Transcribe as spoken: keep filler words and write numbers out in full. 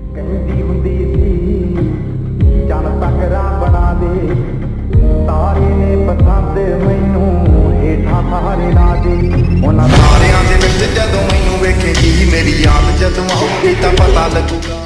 ਕਹਿੰਦੀ ਹੁੰਦੀ ਸੀ ਚੰਨ ਤਕਰਾ ਬਣਾ ਦੇ, ਤਾਰੇ ਨੇ ਪਸੰਦ ਮੈਨੂੰ ਹੇਠਾਂ ਸਾਰੇ ਲਾ ਦੇ। ਉਹਨਾਂ ਤਾਰਿਆਂ ਦੇ ਵਿੱਚ ਜਦੋਂ ਮੈਨੂੰ ਵੇਖੇਗੀ ਮੇਰੀ ਯਾਦ ਜਦੋਂ ਆਊਗੀ ਤਾਂ ਪਤਾ ਲੱਗੂਗਾ।